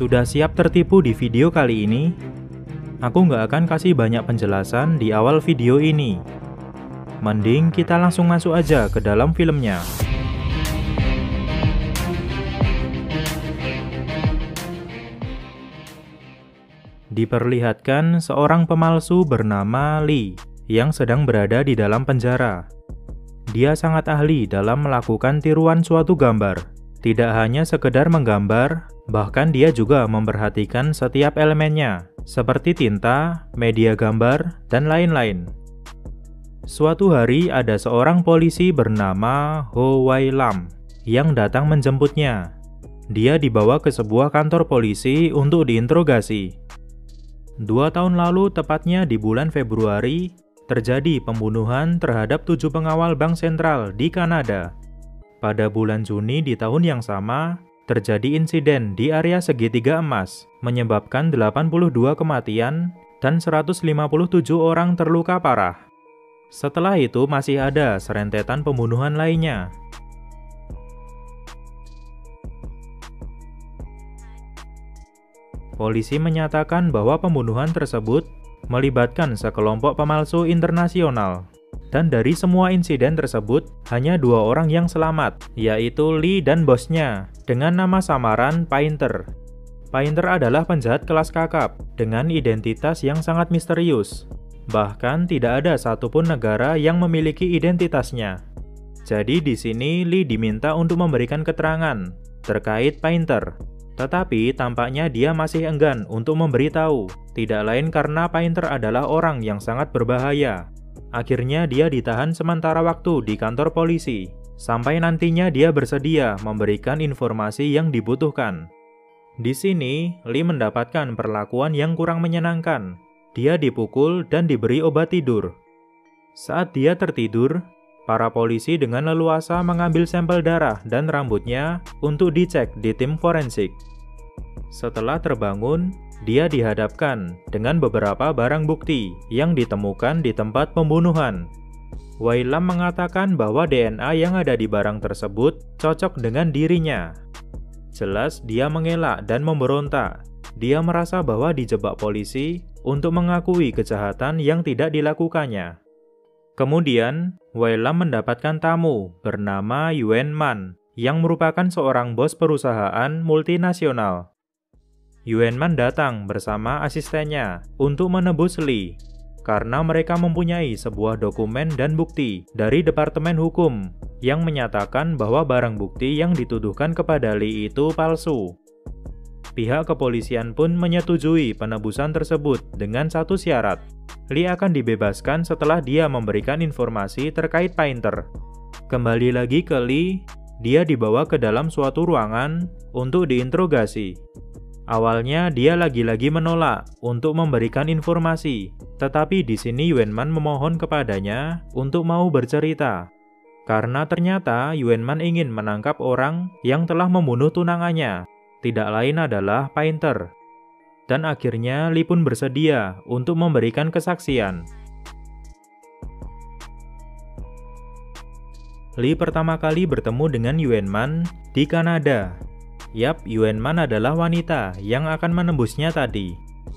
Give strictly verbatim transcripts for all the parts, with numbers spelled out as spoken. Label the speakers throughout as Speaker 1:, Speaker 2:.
Speaker 1: Sudah siap tertipu di video kali ini? Aku nggak akan kasih banyak penjelasan di awal video ini. Mending kita langsung masuk aja ke dalam filmnya. Diperlihatkan seorang pemalsu bernama Lee yang sedang berada di dalam penjara. Dia sangat ahli dalam melakukan tiruan suatu gambar. Tidak hanya sekedar menggambar, bahkan dia juga memperhatikan setiap elemennya, seperti tinta, media gambar, dan lain-lain. Suatu hari ada seorang polisi bernama Ho Wai Lam yang datang menjemputnya. Dia dibawa ke sebuah kantor polisi untuk diinterogasi. Dua tahun lalu, tepatnya di bulan Februari, terjadi pembunuhan terhadap tujuh pengawal bank sentral di Kanada. Pada bulan Juni di tahun yang sama, terjadi insiden di area segitiga emas, menyebabkan delapan puluh dua kematian dan seratus lima puluh tujuh orang terluka parah. Setelah itu masih ada serentetan pembunuhan lainnya. Polisi menyatakan bahwa pembunuhan tersebut melibatkan sekelompok pemalsu internasional. Dan dari semua insiden tersebut, hanya dua orang yang selamat, yaitu Lee dan bosnya, dengan nama samaran Painter. Painter adalah penjahat kelas kakap, dengan identitas yang sangat misterius. Bahkan tidak ada satupun negara yang memiliki identitasnya. Jadi di sini Lee diminta untuk memberikan keterangan terkait Painter. Tetapi tampaknya dia masih enggan untuk memberitahu, tidak lain karena Painter adalah orang yang sangat berbahaya. Akhirnya dia ditahan sementara waktu di kantor polisi, sampai nantinya dia bersedia memberikan informasi yang dibutuhkan. Di sini, Lee mendapatkan perlakuan yang kurang menyenangkan. Dia dipukul dan diberi obat tidur. Saat dia tertidur, para polisi dengan leluasa mengambil sampel darah dan rambutnya untuk dicek di tim forensik. Setelah terbangun, dia dihadapkan dengan beberapa barang bukti yang ditemukan di tempat pembunuhan. Wai Lam mengatakan bahwa D N A yang ada di barang tersebut cocok dengan dirinya. Jelas dia mengelak dan memberontak. Dia merasa bahwa dijebak polisi untuk mengakui kejahatan yang tidak dilakukannya. Kemudian, Wai Lam mendapatkan tamu bernama Yuan Man yang merupakan seorang bos perusahaan multinasional. Yuan Man datang bersama asistennya untuk menebus Lee, karena mereka mempunyai sebuah dokumen dan bukti dari Departemen Hukum yang menyatakan bahwa barang bukti yang dituduhkan kepada Lee itu palsu. Pihak kepolisian pun menyetujui penebusan tersebut dengan satu syarat. Lee akan dibebaskan setelah dia memberikan informasi terkait Painter. Kembali lagi ke Lee, dia dibawa ke dalam suatu ruangan untuk diinterogasi. Awalnya dia lagi-lagi menolak untuk memberikan informasi, tetapi di sini Yuan Man memohon kepadanya untuk mau bercerita. Karena ternyata Yuan Man ingin menangkap orang yang telah membunuh tunangannya, tidak lain adalah Painter. Dan akhirnya Lee pun bersedia untuk memberikan kesaksian. Lee pertama kali bertemu dengan Yuan Man di Kanada. Yap, Yuan Man adalah wanita yang akan menembusnya tadi.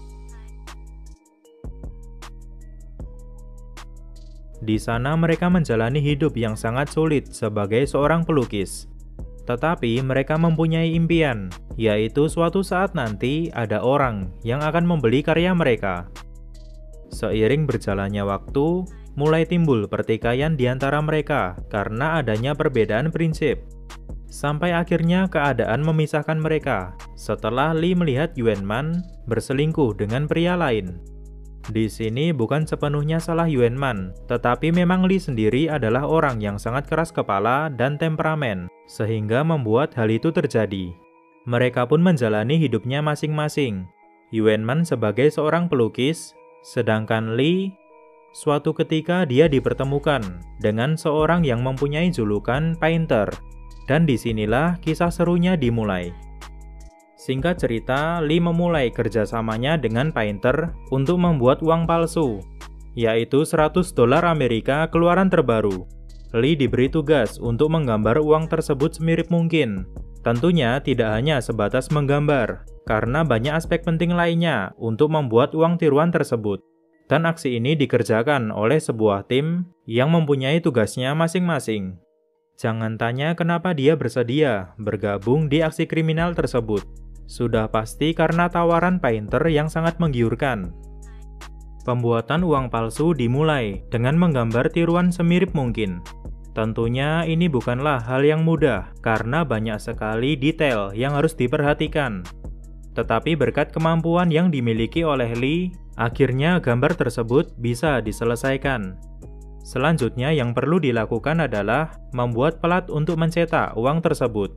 Speaker 1: Di sana mereka menjalani hidup yang sangat sulit sebagai seorang pelukis. Tetapi mereka mempunyai impian, yaitu suatu saat nanti ada orang yang akan membeli karya mereka. Seiring berjalannya waktu, mulai timbul pertikaian di antara mereka karena adanya perbedaan prinsip. Sampai akhirnya keadaan memisahkan mereka setelah Lee melihat Yuan Man berselingkuh dengan pria lain. Di sini bukan sepenuhnya salah Yuan Man, tetapi memang Lee sendiri adalah orang yang sangat keras kepala dan temperamen, sehingga membuat hal itu terjadi. Mereka pun menjalani hidupnya masing-masing. Yuan Man sebagai seorang pelukis, sedangkan Lee, suatu ketika dia dipertemukan dengan seorang yang mempunyai julukan Painter. Dan disinilah kisah serunya dimulai. Singkat cerita, Lee memulai kerjasamanya dengan Painter untuk membuat uang palsu, yaitu seratus dolar Amerika keluaran terbaru. Lee diberi tugas untuk menggambar uang tersebut semirip mungkin, Tentunya tidak hanya sebatas menggambar, karena banyak aspek penting lainnya untuk membuat uang tiruan tersebut. Dan aksi ini dikerjakan oleh sebuah tim yang mempunyai tugasnya masing-masing. Jangan tanya kenapa dia bersedia bergabung di aksi kriminal tersebut. Sudah pasti karena tawaran painter yang sangat menggiurkan. Pembuatan uang palsu dimulai dengan menggambar tiruan semirip mungkin. Tentunya ini bukanlah hal yang mudah karena banyak sekali detail yang harus diperhatikan. Tetapi berkat kemampuan yang dimiliki oleh Lee, akhirnya gambar tersebut bisa diselesaikan. Selanjutnya yang perlu dilakukan adalah membuat pelat untuk mencetak uang tersebut.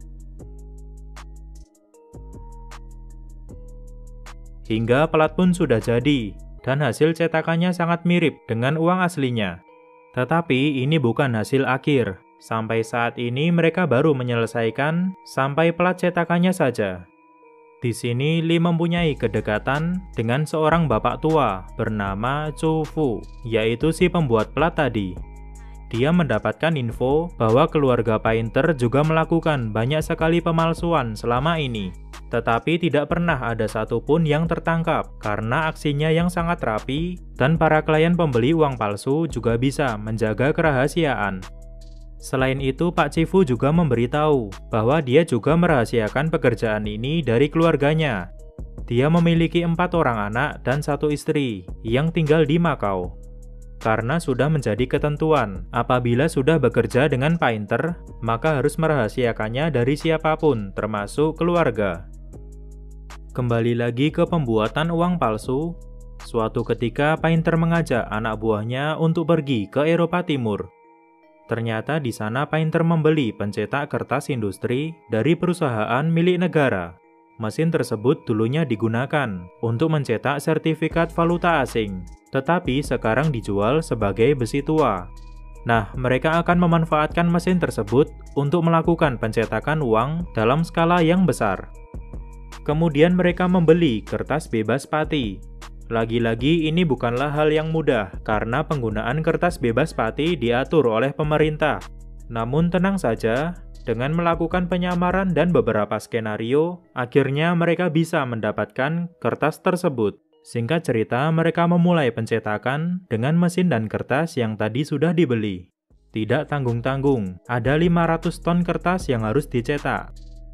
Speaker 1: Hingga pelat pun sudah jadi, dan hasil cetakannya sangat mirip dengan uang aslinya. Tetapi ini bukan hasil akhir. Sampai saat ini mereka baru menyelesaikan sampai pelat cetakannya saja. Di sini Lee mempunyai kedekatan dengan seorang bapak tua bernama Cho Fu, yaitu si pembuat pelat tadi. Dia mendapatkan info bahwa keluarga painter juga melakukan banyak sekali pemalsuan selama ini. Tetapi tidak pernah ada satupun yang tertangkap karena aksinya yang sangat rapi dan para klien pembeli uang palsu juga bisa menjaga kerahasiaan. Selain itu, Pak Chifu juga memberitahu bahwa dia juga merahasiakan pekerjaan ini dari keluarganya. Dia memiliki empat orang anak dan satu istri yang tinggal di Makau. Karena sudah menjadi ketentuan, apabila sudah bekerja dengan painter, maka harus merahasiakannya dari siapapun, termasuk keluarga. Kembali lagi ke pembuatan uang palsu, suatu ketika painter mengajak anak buahnya untuk pergi ke Eropa Timur. Ternyata di sana painter membeli pencetak kertas industri dari perusahaan milik negara. Mesin tersebut dulunya digunakan untuk mencetak sertifikat valuta asing, tetapi sekarang dijual sebagai besi tua. Nah, mereka akan memanfaatkan mesin tersebut untuk melakukan pencetakan uang dalam skala yang besar. Kemudian mereka membeli kertas bebas pati. Lagi-lagi ini bukanlah hal yang mudah karena penggunaan kertas bebas pati diatur oleh pemerintah. Namun tenang saja, dengan melakukan penyamaran dan beberapa skenario, akhirnya mereka bisa mendapatkan kertas tersebut. Singkat cerita, mereka memulai pencetakan dengan mesin dan kertas yang tadi sudah dibeli. Tidak tanggung-tanggung, ada lima ratus ton kertas yang harus dicetak.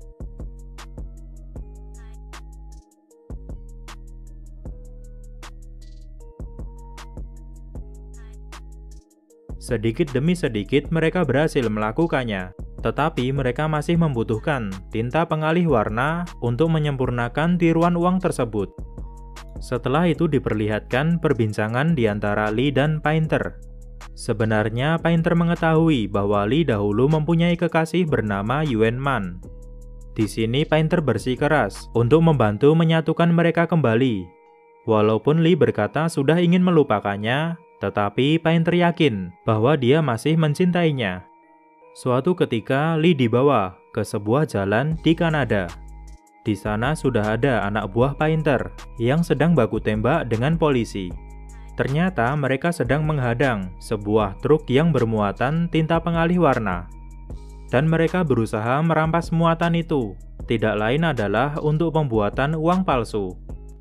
Speaker 1: Sedikit demi sedikit mereka berhasil melakukannya, tetapi mereka masih membutuhkan tinta pengalih warna untuk menyempurnakan tiruan uang tersebut. Setelah itu diperlihatkan perbincangan di antara Lee dan painter. Sebenarnya painter mengetahui bahwa Lee dahulu mempunyai kekasih bernama Yuan Man. Di sini painter bersikeras untuk membantu menyatukan mereka kembali. Walaupun Lee berkata sudah ingin melupakannya, tetapi painter yakin bahwa dia masih mencintainya. Suatu ketika Lee dibawa ke sebuah jalan di Kanada. Di sana sudah ada anak buah painter yang sedang baku tembak dengan polisi. Ternyata mereka sedang menghadang sebuah truk yang bermuatan tinta pengalih warna. Dan mereka berusaha merampas muatan itu. Tidak lain adalah untuk pembuatan uang palsu.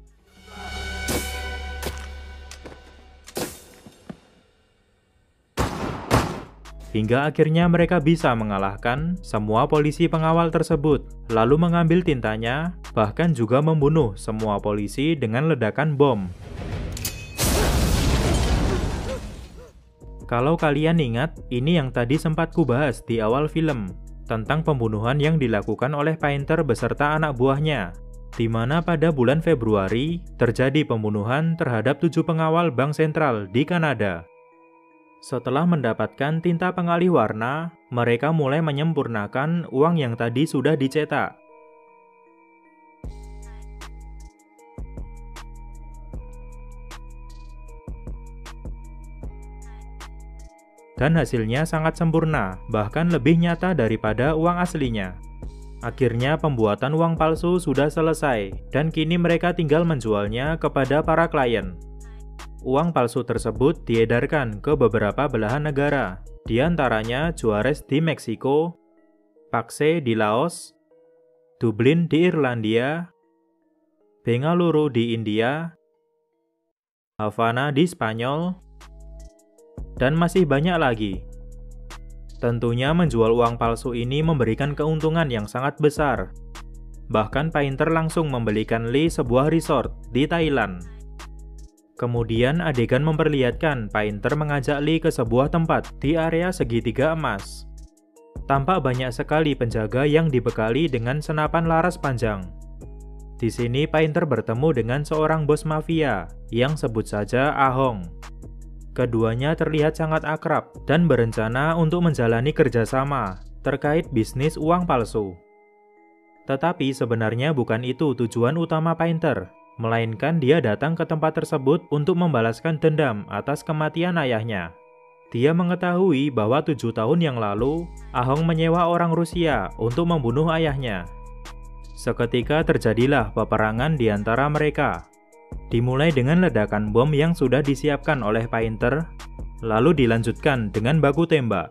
Speaker 1: Hingga akhirnya mereka bisa mengalahkan semua polisi pengawal tersebut, lalu mengambil tintanya, bahkan juga membunuh semua polisi dengan ledakan bom. Kalau kalian ingat, ini yang tadi sempat kubahas di awal film, tentang pembunuhan yang dilakukan oleh painter beserta anak buahnya, di mana pada bulan Februari terjadi pembunuhan terhadap tujuh pengawal bank sentral di Kanada. Setelah mendapatkan tinta pengalih warna, mereka mulai menyempurnakan uang yang tadi sudah dicetak. Dan hasilnya sangat sempurna, bahkan lebih nyata daripada uang aslinya. Akhirnya pembuatan uang palsu sudah selesai, dan kini mereka tinggal menjualnya kepada para klien. Uang palsu tersebut diedarkan ke beberapa belahan negara, di antaranya Juarez di Meksiko, Paxe di Laos, Dublin di Irlandia, Bengaluru di India, Havana di Spanyol, dan masih banyak lagi. Tentunya menjual uang palsu ini memberikan keuntungan yang sangat besar. Bahkan Painter langsung membelikan Lee sebuah resort di Thailand. Kemudian adegan memperlihatkan Painter mengajak Lee ke sebuah tempat di area segitiga emas. Tampak banyak sekali penjaga yang dibekali dengan senapan laras panjang. Di sini Painter bertemu dengan seorang bos mafia yang sebut saja Ahong. Keduanya terlihat sangat akrab dan berencana untuk menjalani kerjasama terkait bisnis uang palsu. Tetapi sebenarnya bukan itu tujuan utama Painter, melainkan dia datang ke tempat tersebut untuk membalaskan dendam atas kematian ayahnya. Dia mengetahui bahwa tujuh tahun yang lalu, Ahong menyewa orang Rusia untuk membunuh ayahnya. Seketika terjadilah peperangan di antara mereka. Dimulai dengan ledakan bom yang sudah disiapkan oleh Painter, lalu dilanjutkan dengan baku tembak.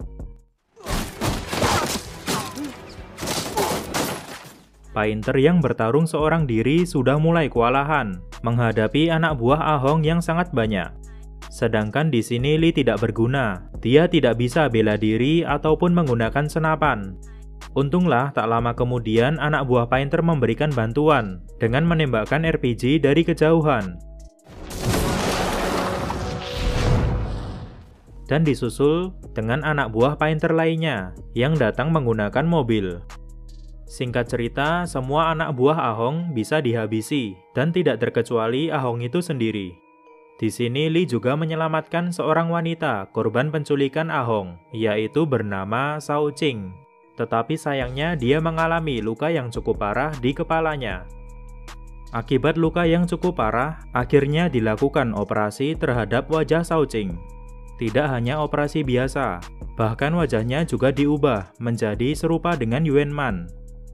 Speaker 1: Painter yang bertarung seorang diri sudah mulai kewalahan menghadapi anak buah Ahong yang sangat banyak. Sedangkan di sini Lee tidak berguna, dia tidak bisa bela diri ataupun menggunakan senapan. Untunglah tak lama kemudian anak buah Painter memberikan bantuan dengan menembakkan R P G dari kejauhan. Dan disusul dengan anak buah Painter lainnya yang datang menggunakan mobil. Singkat cerita, semua anak buah Ahong bisa dihabisi dan tidak terkecuali Ahong itu sendiri. Di sini Lee juga menyelamatkan seorang wanita korban penculikan Ahong, yaitu bernama Shao Ching. Tetapi sayangnya dia mengalami luka yang cukup parah di kepalanya. Akibat luka yang cukup parah, akhirnya dilakukan operasi terhadap wajah Shao Ching. Tidak hanya operasi biasa, bahkan wajahnya juga diubah menjadi serupa dengan Yuan Man.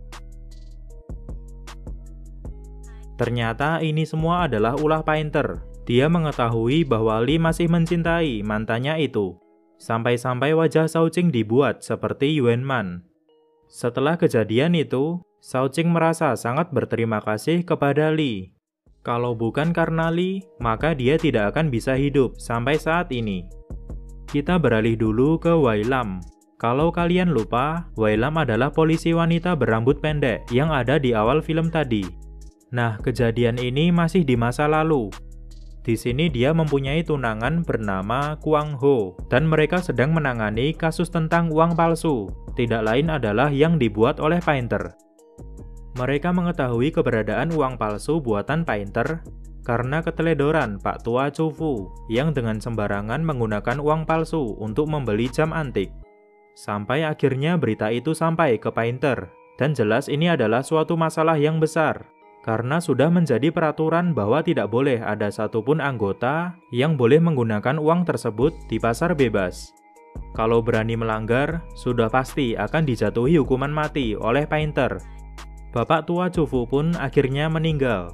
Speaker 1: Ternyata ini semua adalah ulah Painter. Dia mengetahui bahwa Lee masih mencintai mantannya itu. Sampai-sampai wajah Shao Ching dibuat seperti Yuan Man. Setelah kejadian itu, Shao Ching merasa sangat berterima kasih kepada Lee. Kalau bukan karena Lee, maka dia tidak akan bisa hidup sampai saat ini. Kita beralih dulu ke Wai Lam. Kalau kalian lupa, Wai Lam adalah polisi wanita berambut pendek yang ada di awal film tadi. Nah, kejadian ini masih di masa lalu. Di sini dia mempunyai tunangan bernama Kwang Ho, dan mereka sedang menangani kasus tentang uang palsu, tidak lain adalah yang dibuat oleh Painter. Mereka mengetahui keberadaan uang palsu buatan Painter karena keteledoran Pak Tua Chu Fu yang dengan sembarangan menggunakan uang palsu untuk membeli jam antik. Sampai akhirnya berita itu sampai ke Painter, dan jelas ini adalah suatu masalah yang besar. Karena sudah menjadi peraturan bahwa tidak boleh ada satupun anggota yang boleh menggunakan uang tersebut di pasar bebas. Kalau berani melanggar, sudah pasti akan dijatuhi hukuman mati oleh Painter. Bapak tua Chu Fu pun akhirnya meninggal.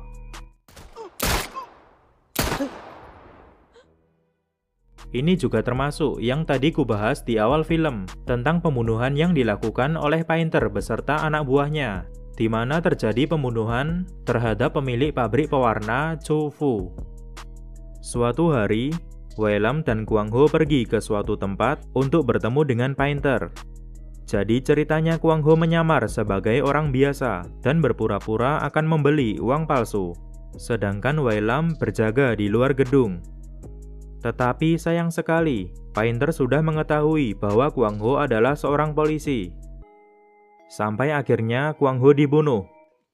Speaker 1: Ini juga termasuk yang tadi kubahas di awal film, tentang pembunuhan yang dilakukan oleh Painter beserta anak buahnya, di mana terjadi pembunuhan terhadap pemilik pabrik pewarna Chu Fu. Suatu hari, Wai Lam dan Kwang Ho pergi ke suatu tempat untuk bertemu dengan Painter. Jadi ceritanya Kwang Ho menyamar sebagai orang biasa dan berpura-pura akan membeli uang palsu. Sedangkan Wai Lam berjaga di luar gedung. Tetapi sayang sekali, Painter sudah mengetahui bahwa Kwang Ho adalah seorang polisi. Sampai akhirnya Kwang Ho dibunuh.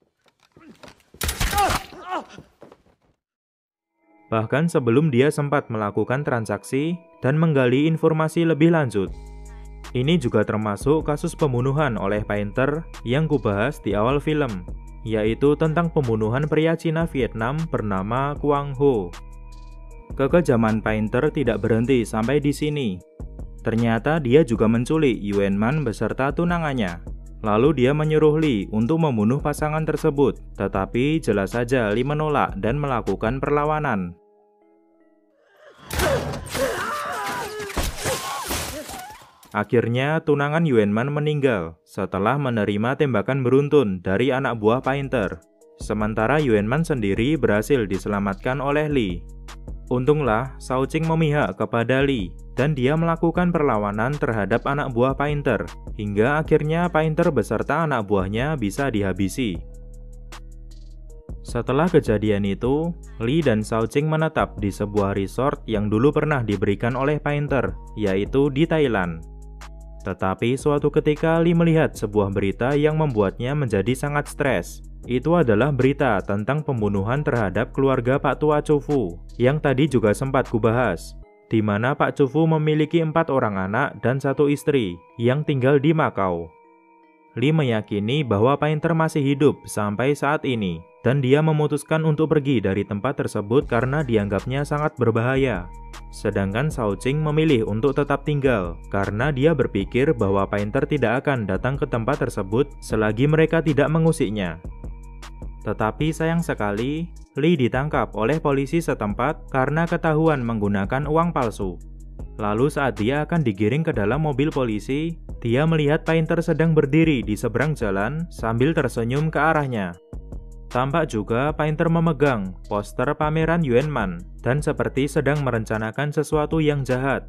Speaker 1: Bahkan sebelum dia sempat melakukan transaksi dan menggali informasi lebih lanjut. Ini juga termasuk kasus pembunuhan oleh Painter yang kubahas di awal film, yaitu tentang pembunuhan pria Cina Vietnam bernama Kwang Ho. Kekejaman Painter tidak berhenti sampai di sini. Ternyata dia juga menculik Yuan Man beserta tunangannya. Lalu dia menyuruh Lee untuk membunuh pasangan tersebut, tetapi jelas saja Lee menolak dan melakukan perlawanan. Akhirnya, tunangan Yuanman meninggal setelah menerima tembakan beruntun dari anak buah Painter. Sementara Yuanman sendiri berhasil diselamatkan oleh Lee. Untunglah, Shao Qing memihak kepada Lee, dan dia melakukan perlawanan terhadap anak buah Painter, hingga akhirnya Painter beserta anak buahnya bisa dihabisi. Setelah kejadian itu, Lee dan Shao Qing menetap di sebuah resort yang dulu pernah diberikan oleh Painter, yaitu di Thailand. Tetapi suatu ketika Lee melihat sebuah berita yang membuatnya menjadi sangat stres. Itu adalah berita tentang pembunuhan terhadap keluarga Pak Tua Chufu, yang tadi juga sempat kubahas, di mana Pak Chufu memiliki empat orang anak dan satu istri yang tinggal di Macau. Lee meyakini bahwa Painter masih hidup sampai saat ini, dan dia memutuskan untuk pergi dari tempat tersebut karena dianggapnya sangat berbahaya. Sedangkan Shao Qing memilih untuk tetap tinggal, karena dia berpikir bahwa Painter tidak akan datang ke tempat tersebut selagi mereka tidak mengusiknya. Tetapi sayang sekali, Lee ditangkap oleh polisi setempat karena ketahuan menggunakan uang palsu. Lalu saat dia akan digiring ke dalam mobil polisi, dia melihat Painter sedang berdiri di seberang jalan sambil tersenyum ke arahnya. Tampak juga Painter memegang poster pameran Yuanman dan seperti sedang merencanakan sesuatu yang jahat.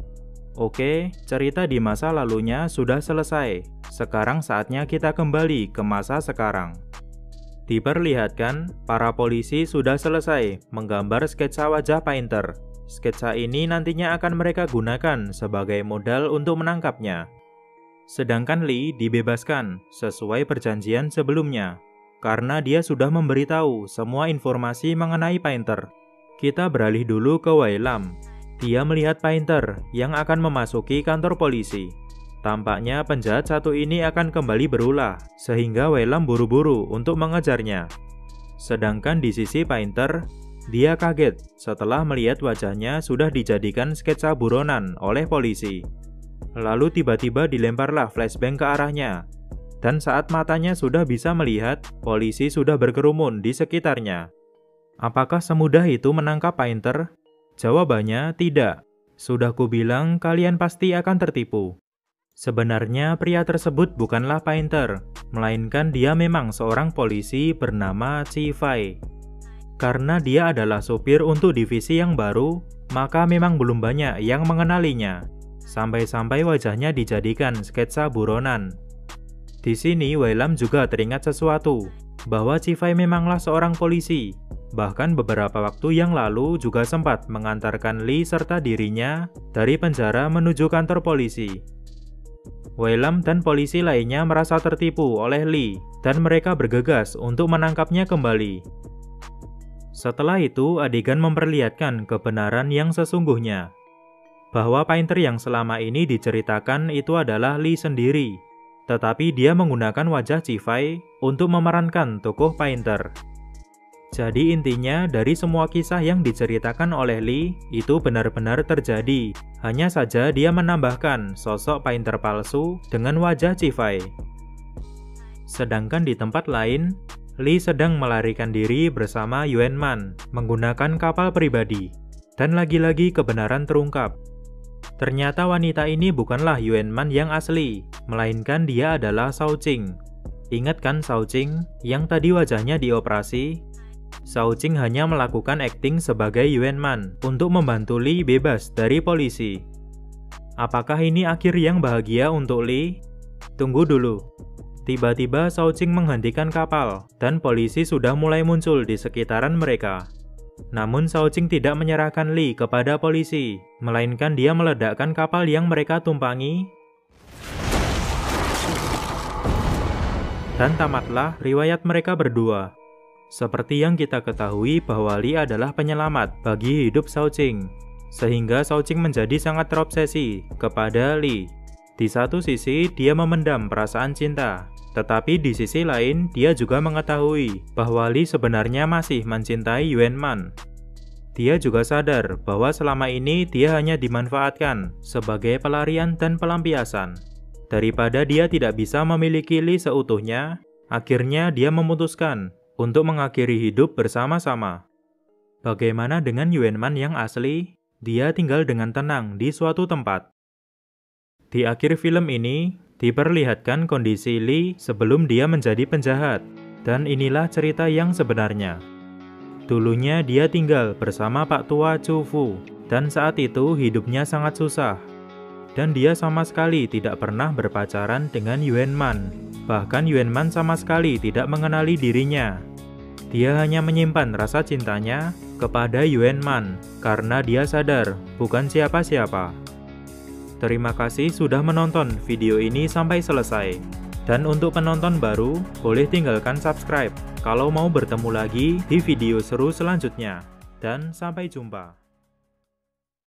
Speaker 1: Oke, cerita di masa lalunya sudah selesai. Sekarang saatnya kita kembali ke masa sekarang. Diperlihatkan, para polisi sudah selesai menggambar sketsa wajah Painter. Sketsa ini nantinya akan mereka gunakan sebagai modal untuk menangkapnya. Sedangkan Lee dibebaskan sesuai perjanjian sebelumnya, karena dia sudah memberitahu semua informasi mengenai Painter. Kita beralih dulu ke Wei Lam. Dia melihat Painter yang akan memasuki kantor polisi. Tampaknya penjahat satu ini akan kembali berulah, sehingga Wei Lam buru-buru untuk mengejarnya. Sedangkan di sisi Painter, dia kaget setelah melihat wajahnya sudah dijadikan sketsa buronan oleh polisi. Lalu tiba-tiba dilemparlah flashbang ke arahnya. Dan saat matanya sudah bisa melihat, polisi sudah berkerumun di sekitarnya. Apakah semudah itu menangkap Painter? Jawabannya tidak. Sudah kubilang kalian pasti akan tertipu. Sebenarnya pria tersebut bukanlah Painter, melainkan dia memang seorang polisi bernama Chi Fai. Karena dia adalah supir untuk divisi yang baru, maka memang belum banyak yang mengenalinya. Sampai-sampai wajahnya dijadikan sketsa buronan. Di sini Wei Lam juga teringat sesuatu, bahwa Chi Fai memanglah seorang polisi. Bahkan beberapa waktu yang lalu juga sempat mengantarkan Lee serta dirinya dari penjara menuju kantor polisi. Wei Lam dan polisi lainnya merasa tertipu oleh Lee, dan mereka bergegas untuk menangkapnya kembali. Setelah itu, adegan memperlihatkan kebenaran yang sesungguhnya, bahwa Painter yang selama ini diceritakan itu adalah Lee sendiri. Tetapi dia menggunakan wajah Chi Fai untuk memerankan tokoh Painter. Jadi intinya dari semua kisah yang diceritakan oleh Lee itu benar-benar terjadi. Hanya saja dia menambahkan sosok Painter palsu dengan wajah Chi Fai. Sedangkan di tempat lain, Lee sedang melarikan diri bersama Yuanman menggunakan kapal pribadi. Dan lagi-lagi kebenaran terungkap. Ternyata wanita ini bukanlah Yuanman yang asli, melainkan dia adalah Shao Qing. Ingat kan Shao Qing yang tadi wajahnya dioperasi? Shao Qing hanya melakukan akting sebagai Yuanman untuk membantu Lee bebas dari polisi. Apakah ini akhir yang bahagia untuk Lee? Tunggu dulu. Tiba-tiba Shao Qing menghentikan kapal, dan polisi sudah mulai muncul di sekitaran mereka. Namun Shao Qing tidak menyerahkan Lee kepada polisi, melainkan dia meledakkan kapal yang mereka tumpangi. Dan tamatlah riwayat mereka berdua. Seperti yang kita ketahui bahwa Lee adalah penyelamat bagi hidup Shao Qing, sehingga Shao Qing menjadi sangat terobsesi kepada Lee. Di satu sisi dia memendam perasaan cinta, tetapi di sisi lain dia juga mengetahui bahwa Lee sebenarnya masih mencintai Yuanman. Dia juga sadar bahwa selama ini dia hanya dimanfaatkan sebagai pelarian dan pelampiasan. Daripada dia tidak bisa memiliki Lee seutuhnya, akhirnya dia memutuskan untuk mengakhiri hidup bersama-sama. Bagaimana dengan Yuanman yang asli? Dia tinggal dengan tenang di suatu tempat. Di akhir film ini, diperlihatkan kondisi Lee sebelum dia menjadi penjahat. Dan inilah cerita yang sebenarnya. Dulunya dia tinggal bersama Pak Tua Chu Fu, dan saat itu hidupnya sangat susah. Dan dia sama sekali tidak pernah berpacaran dengan Yuan Man. Bahkan Yuan Man sama sekali tidak mengenali dirinya. Dia hanya menyimpan rasa cintanya kepada Yuan Man, karena dia sadar bukan siapa-siapa. Terima kasih sudah menonton video ini sampai selesai. Dan untuk penonton baru, boleh tinggalkan subscribe kalau mau bertemu lagi di video seru selanjutnya. Dan sampai jumpa.